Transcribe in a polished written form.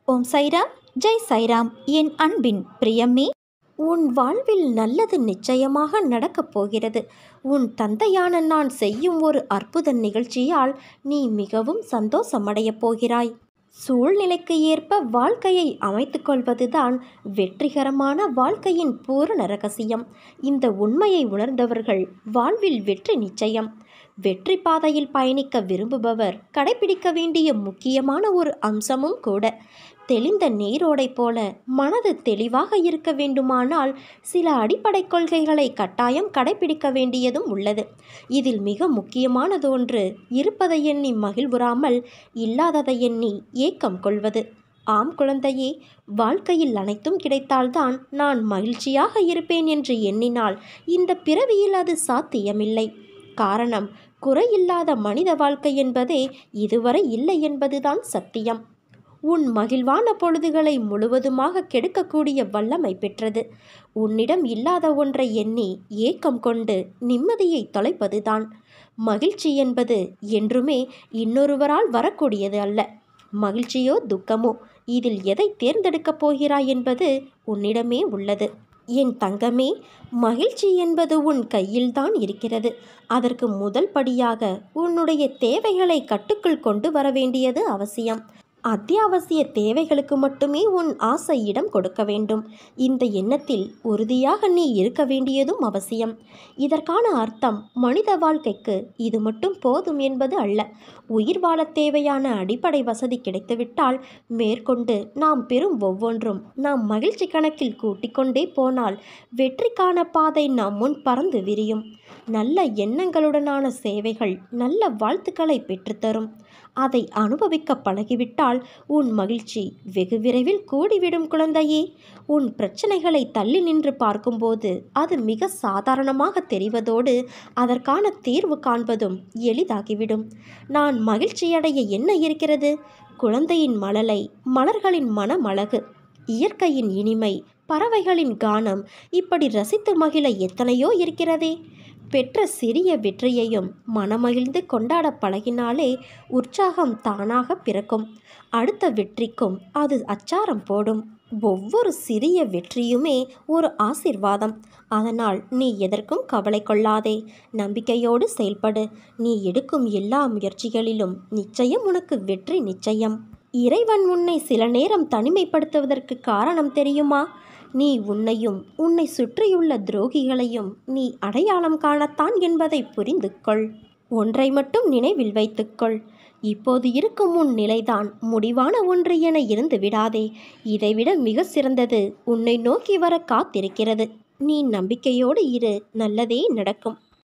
ஓம் சைராம், ஜெய் சைராம். என் அன்பின் பிரியமே, உன் வாழ்வில் நல்லது நிச்சயமாக நடக்கப் போகிறது. உன் தந்தையான நான் செய்யும் ஒரு அற்புத நிகழ்ச்சியால் நீ மிகவும் சந்தோஷமடையப் போகிறாய். சூழ்நிலைக்கு ஏற்ப வாழ்க்கையை அமைத்துக் கொள்வதுதான் வெற்றிகரமான வாழ்க்கையின் பூரண ரகசியம். இந்த உண்மையை உணர்ந்தவர்கள் வாழ்வில் வெற்றி நிச்சயம். வெற்றி பாதையில் பயணிக்க விரும்புபவர் கடைபிடிக்க வேண்டிய முக்கியமான ஒரு அம்சமும் கூட. தெளிந்த நீரோடை போல மனது தெளிவாக இருக்க வேண்டுமானால் சில அடிப்படை கொள்கைகளை கட்டாயம் கடைபிடிக்க வேண்டியதும் உள்ளது. இதில் மிக முக்கியமானது ஒன்று, இருப்பதை எண்ணி மகிழ்வுறாமல் இல்லாததை எண்ணி ஏக்கம் கொள்வது. ஆம் குழந்தையே, வாழ்க்கையில் அனைத்தும் கிடைத்தால்தான் நான் மகிழ்ச்சியாக இருப்பேன் என்று எண்ணினால் இந்த பிறவியில் அது சாத்தியமில்லை. காரணம், குறையில்லாத மனித வாழ்க்கை என்பதே இதுவரை இல்லை என்பதுதான் சத்தியம். உன் மகிழ்வான பொழுதுகளை முழுவதுமாக கெடுக்கக்கூடிய வல்லமை பெற்றது. உன்னிடம் இல்லாத ஒன்றை எண்ணி ஏக்கம் கொண்டு நிம்மதியை தொலைப்பதுதான். மகிழ்ச்சி என்பது என்றுமே இன்னொருவரால் வரக்கூடியது அல்ல. மகிழ்ச்சியோ துக்கமோ, இதில் எதை தேர்ந்தெடுக்கப் போகிறாய் என்பது உன்னிடமே உள்ளது. என் தங்கமே, மகிழ்ச்சி என்பது உன் கையில்தான் இருக்கிறது. அதற்கு முதல் படியாக உன்னுடைய தேவைகளை கட்டுக்குள் கொண்டு வர வேண்டியது அவசியம். அத்தியாவசிய தேவைகளுக்கு மட்டுமே உன் ஆசை இடம் கொடுக்க வேண்டும். இந்த எண்ணத்தில் உறுதியாக நீ இருக்க வேண்டியதும் அவசியம். இதற்கான அர்த்தம் மனித வாழ்க்கைக்கு இது மட்டும் போதும் என்பது அல்ல. உயிர் வாழ தேவையான அடிப்படை வசதி கிடைத்துவிட்டால் மேற்கொண்டு நாம் பெறும் ஒவ்வொன்றும் நாம் மகிழ்ச்சி கணக்கில் கூட்டிக்கொண்டே போனால் வெற்றிக்கான பாதை நம் முன் பறந்து விரியும். நல்ல எண்ணங்களுடனான சேவைகள் நல்ல வாழ்த்துக்களை பெற்றுத்தரும். அதை அனுபவிக்க பழகிவிட்டால் உன் மகிழ்ச்சி வெகு விரைவில் கூடிவிடும் குழந்தையே. உன் பிரச்சனைகளை தள்ளி நின்று பார்க்கும்போது அது மிக சாதாரணமாக தெரிவதோடு அதற்கான தீர்வு காண்பதும் எளிதாகிவிடும். நான் மகிழ்ச்சியடைய என்ன இருக்கிறது? குழந்தையின் மழலை, மலர்களின் மனமழகு, இயற்கையின் இனிமை, பறவைகளின் கானம், இப்படி ரசித்து மகிழ எத்தனையோ இருக்கிறதே. பெற்ற சிறிய வெற்றியையும் மனமகிழ்ந்து கொண்டாட பழகினாலே உற்சாகம் தானாக பிறக்கும். அடுத்த வெற்றிக்கும் அது அச்சாரம் போடும். ஒவ்வொரு சிறிய வெற்றியுமே ஒரு ஆசீர்வாதம். அதனால் நீ எதற்கும் கவலை கொள்ளாதே. நம்பிக்கையோடு செயல்படு. நீ எடுக்கும் எல்லா முயற்சிகளிலும் நிச்சயம் உனக்கு வெற்றி நிச்சயம். இறைவன் உன்னை சில நேரம் தனிமைப்படுத்துவதற்கு காரணம் தெரியுமா? நீ உன்னையும் உன்னை சுற்றியுள்ள துரோகிகளையும் நீ அடையாளம் காணத்தான் என்பதை புரிந்து கொள். ஒன்றை மட்டும் நினைவில் வைத்துக்கொள். இப்போது இருக்கும் உன் நிலைதான் முடிவான ஒன்று என இருந்து விடாதே. இதைவிட மிக சிறந்தது உன்னை நோக்கி வர காத்திருக்கிறது. நீ நம்பிக்கையோடு இரு, நல்லதே நடக்கும்.